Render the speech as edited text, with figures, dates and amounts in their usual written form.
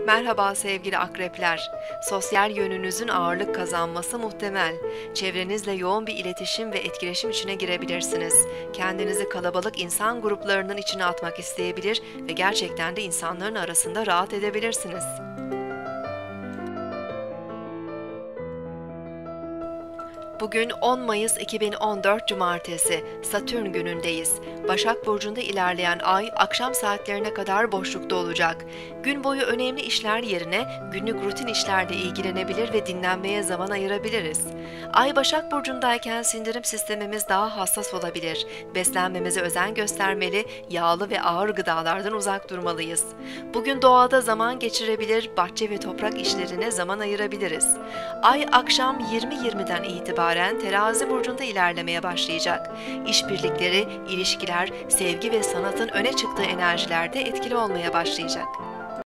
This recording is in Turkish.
Merhaba sevgili akrepler. Sosyal yönünüzün ağırlık kazanması muhtemel. Çevrenizle yoğun bir iletişim ve etkileşim içine girebilirsiniz. Kendinizi kalabalık insan gruplarının içine atmak isteyebilir ve gerçekten de insanların arasında rahat edebilirsiniz. Bugün 10 Mayıs 2014 Cumartesi, Satürn günündeyiz. Başak Burcu'nda ilerleyen ay akşam saatlerine kadar boşlukta olacak. Gün boyu önemli işler yerine günlük rutin işlerle ilgilenebilir ve dinlenmeye zaman ayırabiliriz. Ay Başak Burcu'ndayken sindirim sistemimiz daha hassas olabilir. Beslenmemize özen göstermeli, yağlı ve ağır gıdalardan uzak durmalıyız. Bugün doğada zaman geçirebilir, bahçe ve toprak işlerine zaman ayırabiliriz. Ay akşam 20:20'den itibaren Terazi burcunda ilerlemeye başlayacak. İşbirlikleri, ilişkiler, sevgi ve sanatın öne çıktığı enerjilerde etkili olmaya başlayacak.